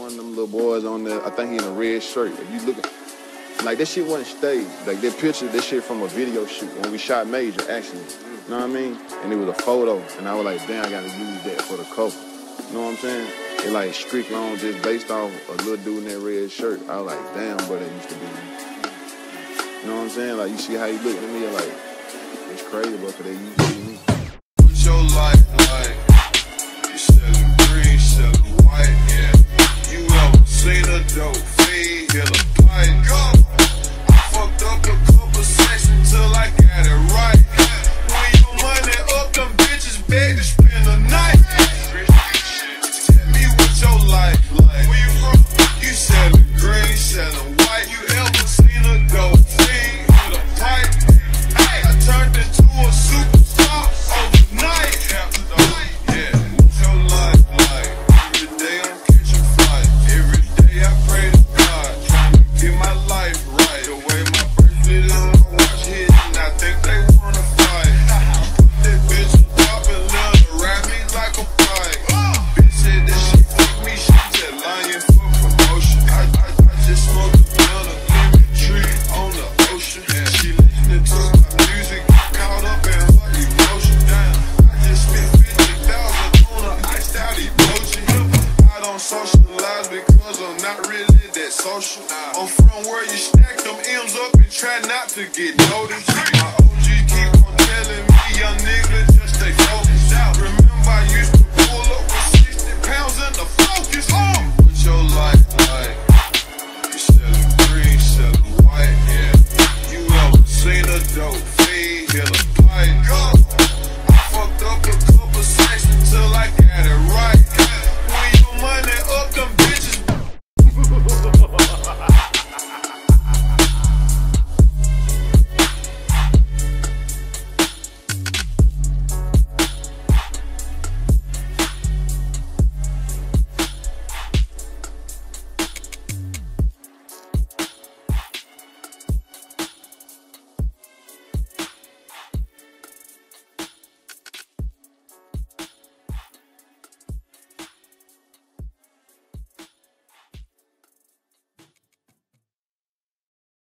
one of them little boys on there. I think he in a red shirt. If you looking, like that shit wasn't staged. Like that picture, this shit from a video shoot when we shot Major, actually. You know what I mean? And it was a photo, and I was like, damn, I gotta use that for the cover. You know what I'm saying? It like strictly on just based off a little dude in that red shirt. I was like, damn, but that used to be me. You know what I'm saying? Like, you see how you looking at me, like, it's crazy, but they used to be me. What's your life like? You selling green, selling white, yeah. You ever seen a dope fiend hit a pipe? Go! I fucked up a couple sessions till I got it right. When your money up, them bitches beg to spend the night. Tell me what your life like. Where you from? You selling green, selling white. You ever seen a dope fiend hit a pipe? Hey, I turned into a superstar overnight. Yeah, what's your life like? Every day I'm catching flight. Every day I pray to God, trying to get my life right. The way my birthday is on watch hit, and I think they wanna